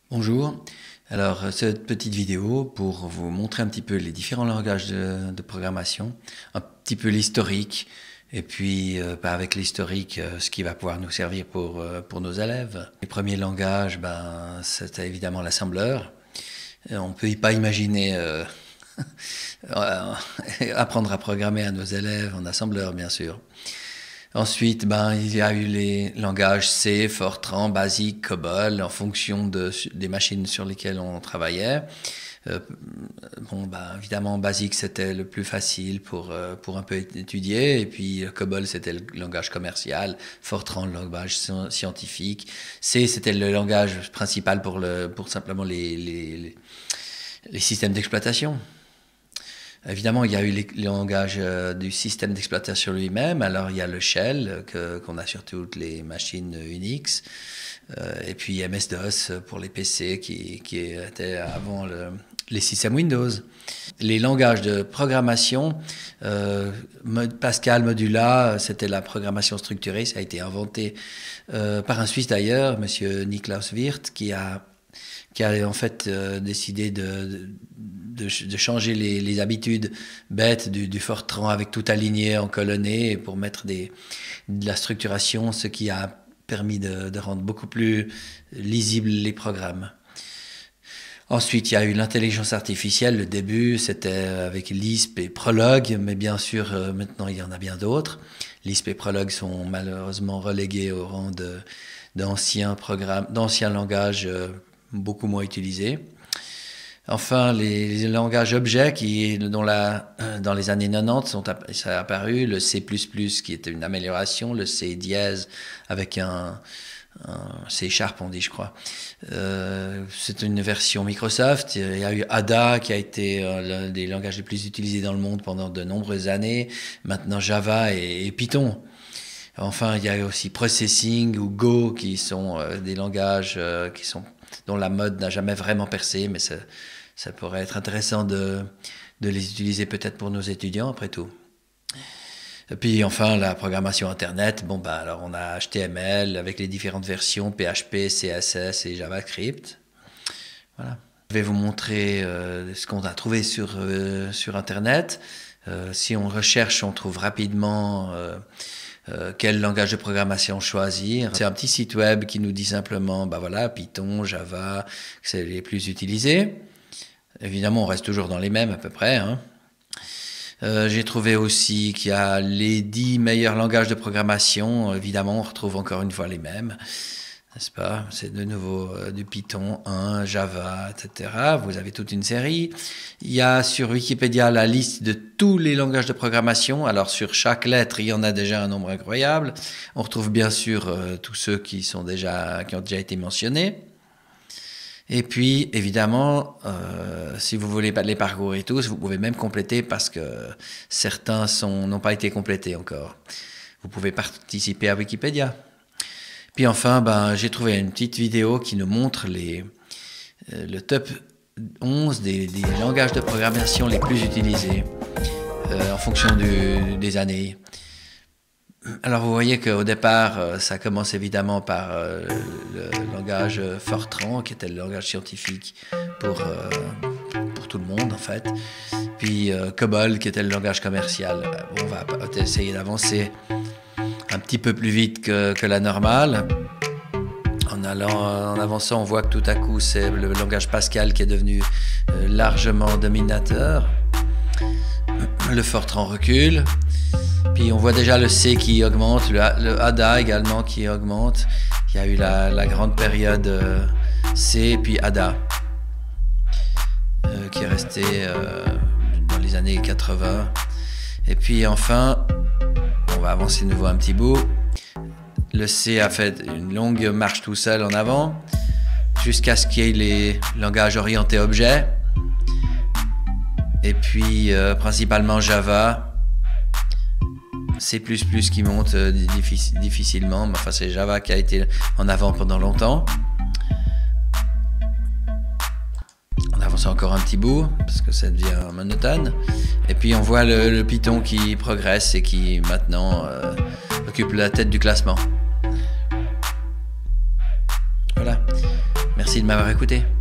Bonjour, alors cette petite vidéo pour vous montrer un petit peu les différents langages de programmation, un petit peu l'historique et puis avec l'historique ce qui va pouvoir nous servir pour nos élèves. Les premiers langages, c'était évidemment l'assembleur. On ne peut pas imaginer apprendre à programmer à nos élèves en assembleur bien sûr. Ensuite, il y a eu les langages C, Fortran, Basic, COBOL, en fonction des machines sur lesquelles on travaillait. Évidemment, Basic, c'était le plus facile pour un peu étudier. Et puis, COBOL, c'était le langage commercial. Fortran, le langage scientifique. C, c'était le langage principal pour simplement les systèmes d'exploitation. Évidemment, il y a eu les langages du système d'exploitation lui-même. Alors, il y a le shell qu'on a sur toutes les machines Unix. Et puis MS-DOS pour les PC qui étaient avant les systèmes Windows. Les langages de programmation, Pascal, Modula, c'était la programmation structurée. Ça a été inventé par un Suisse d'ailleurs, monsieur Niklaus Wirth, qui a en fait décidé de changer les habitudes bêtes du Fortran avec tout aligné en colonné pour mettre de la structuration, ce qui a permis de rendre beaucoup plus lisibles les programmes. Ensuite, il y a eu l'intelligence artificielle. Le début, c'était avec Lisp et Prolog, mais bien sûr, maintenant, il y en a bien d'autres. Lisp et Prolog sont malheureusement relégués au rang d'anciens langages beaucoup moins utilisés. Enfin, les langages objets dans les années 90 ça a apparu, le C++ qui était une amélioration, le C dièse avec un C Sharp on dit je crois. C'est une version Microsoft. Il y a eu Ada qui a été l'un des langages les plus utilisés dans le monde pendant de nombreuses années. Maintenant Java et Python. Enfin, il y a aussi Processing ou Go qui sont des langages dont la mode n'a jamais vraiment percé, mais ça pourrait être intéressant de les utiliser peut-être pour nos étudiants après tout. Et puis enfin la programmation internet, alors on a HTML avec les différentes versions PHP, CSS et JavaScript. Voilà. Je vais vous montrer ce qu'on a trouvé sur internet. Si on recherche, on trouve rapidement quel langage de programmation choisir. C'est un petit site web qui nous dit simplement, Python, Java, c'est les plus utilisés. Évidemment, on reste toujours dans les mêmes à peu près. J'ai trouvé aussi qu'il y a les 10 meilleurs langages de programmation. Évidemment, on retrouve encore une fois les mêmes, n'est-ce pas? C'est de nouveau du Python 1, Java, etc. Vous avez toute une série. Il y a sur Wikipédia la liste de tous les langages de programmation. Alors sur chaque lettre, il y en a déjà un nombre incroyable. On retrouve bien sûr tous ceux qui ont déjà été mentionnés. Et puis, évidemment, si vous voulez les parcourir tous, vous pouvez même compléter parce que certains n'ont pas été complétés encore. Vous pouvez participer à Wikipédia. Puis enfin, j'ai trouvé une petite vidéo qui nous montre le top 11 des langages de programmation les plus utilisés en fonction des années. Alors vous voyez qu'au départ, ça commence évidemment par le langage Fortran, qui était le langage scientifique pour tout le monde en fait. Puis COBOL, qui était le langage commercial. On va essayer d'avancer un petit peu plus vite que la normale. En avançant, on voit que tout à coup, c'est le langage Pascal qui est devenu largement dominateur. Le Fortran recule. Puis on voit déjà le C qui augmente, le Ada également qui augmente. Il y a eu la grande période C, puis Ada, qui est restée dans les années 80. Et puis enfin, on va avancer de nouveau un petit bout. Le C a fait une longue marche tout seul en avant, jusqu'à ce qu'il y ait les langages orientés objets. Et puis principalement Java. C++ qui monte difficilement, mais enfin c'est Java qui a été en avant pendant longtemps. On avance encore un petit bout parce que ça devient monotone. Et puis on voit le Python qui progresse et qui maintenant occupe la tête du classement. Voilà. Merci. Merci de m'avoir écouté.